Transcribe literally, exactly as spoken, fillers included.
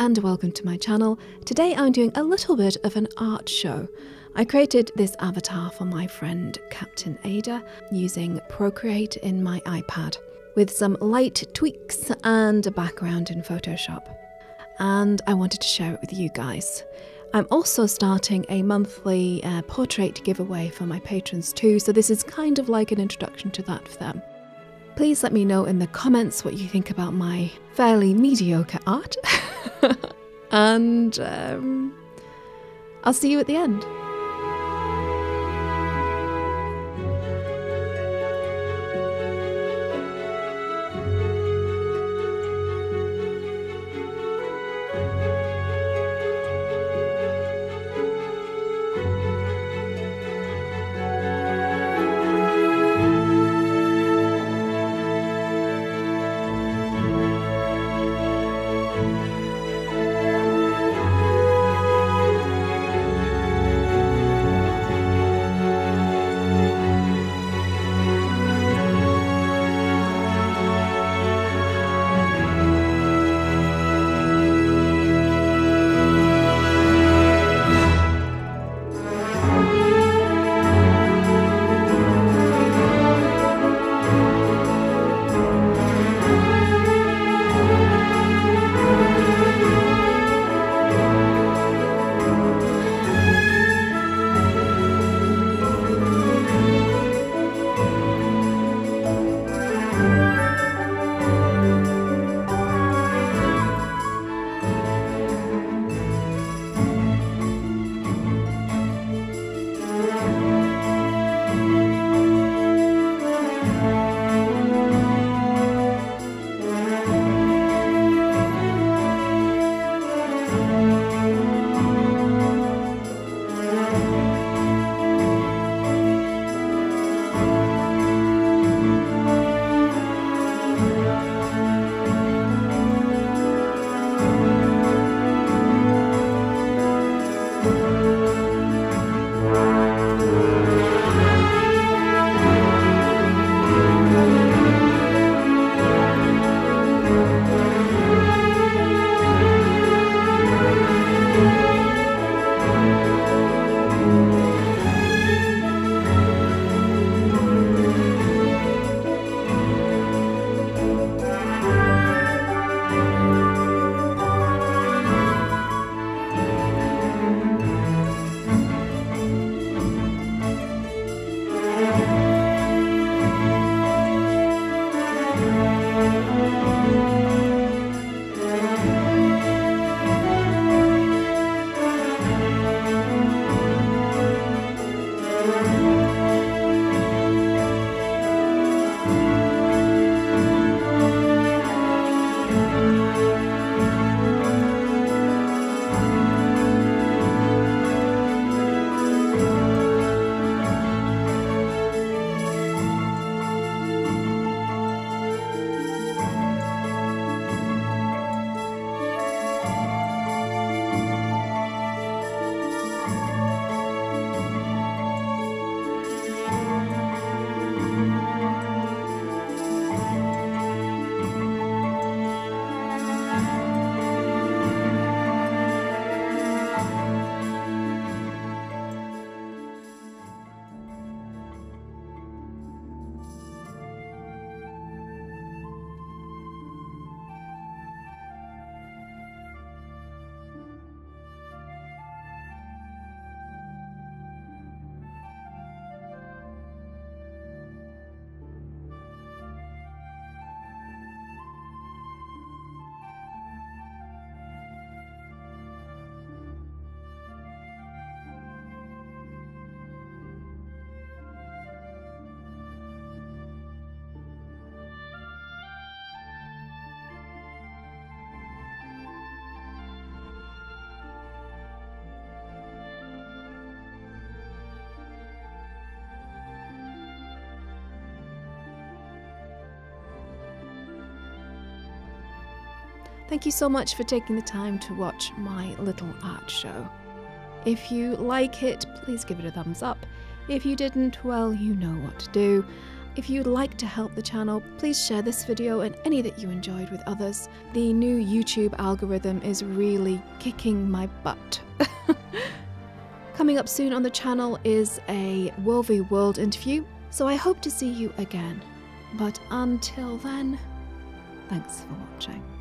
and welcome to my channel. Today I'm doing a little bit of an art show. I created this avatar for my friend Captain Aidda using Procreate in my iPad with some light tweaks and a background in Photoshop. And I wanted to share it with you guys. I'm also starting a monthly uh, portrait giveaway for my patrons too, so this is kind of like an introduction to that for them. Please let me know in the comments what you think about my fairly mediocre art. and um, I'll see you at the end. Thank you so much for taking the time to watch my little art show. If you like it, please give it a thumbs up. If you didn't, well, you know what to do. If you'd like to help the channel, please share this video and any that you enjoyed with others. The new YouTube algorithm is really kicking my butt. Coming up soon on the channel is a World v World interview, so I hope to see you again. But until then, thanks for watching.